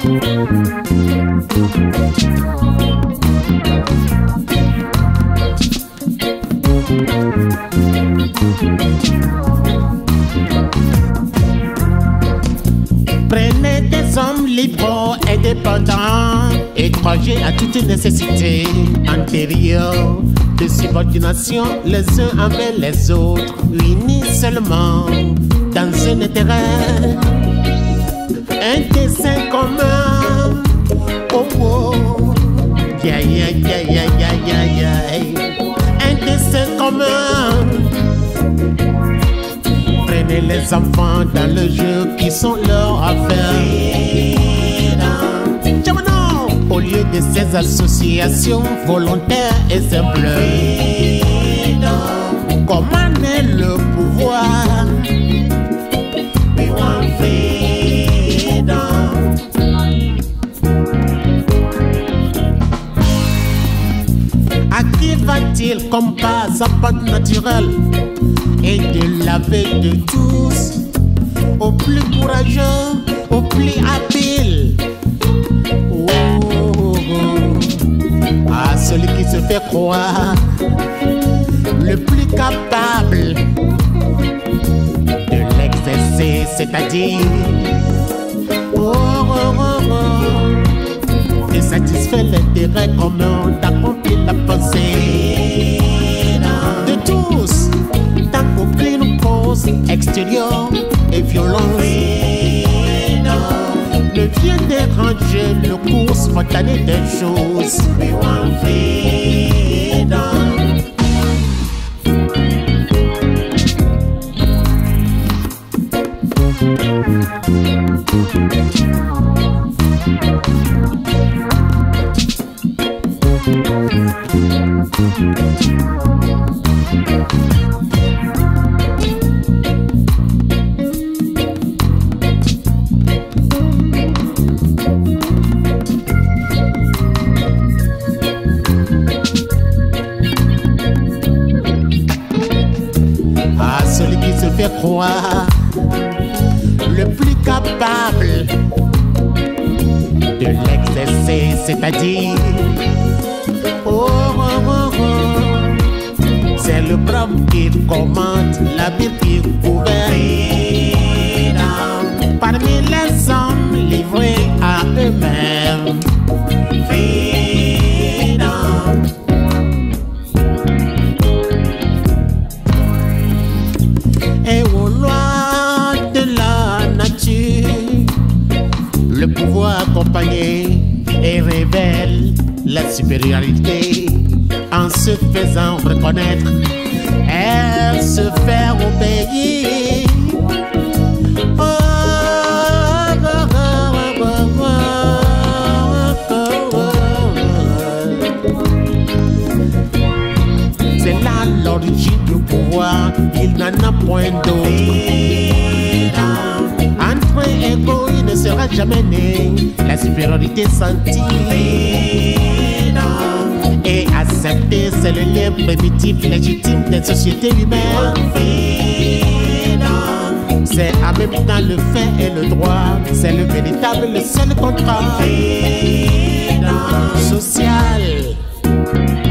Prenez des hommes libres, indépendants, étrangers à toute nécessité antérieure de subordination les uns envers les autres, unis seulement dans un intérêt, un dessein commun. Oh oh, yeah yeah yeah yeah yeah yeah yeah, un dessein commun. Prenez les enfants dans le jeu qui sont leurs affaires. Au lieu de ces associations volontaires et simples, comment est le pouvoir? We want freedom. À qui va-t-il comme pas sa pente naturelle et de laver de tous, au plus courageux, au plus habile? À celui qui se fait croire le plus capable de l'exercer, c'est-à-dire de satisfaire l'intérêt commun, d'accomplir la pensée de tous, tant qu'aucune cause extérieure et violence ne vient déranger le cours spontané des choses. We want freedom. Celui qui se fait croire le plus capable de l'exercer, c'est-à-dire c'est le brave qui commande, la ville qui gouverne. Parmi les hommes livrés à eux-mêmes, et aux lois de la nature, le pouvoir accompagné et révèle la supériorité en se faisant reconnaître et se faire obéir. C'est là l'origine du pouvoir, il n'en a point d'autre. Entre égaux, il ne sera jamais né la supériorité sentie et acceptée, c'est le lien primitif légitime des sociétés humaines. C'est en même temps le fait et le droit, c'est le véritable, le seul contrat social.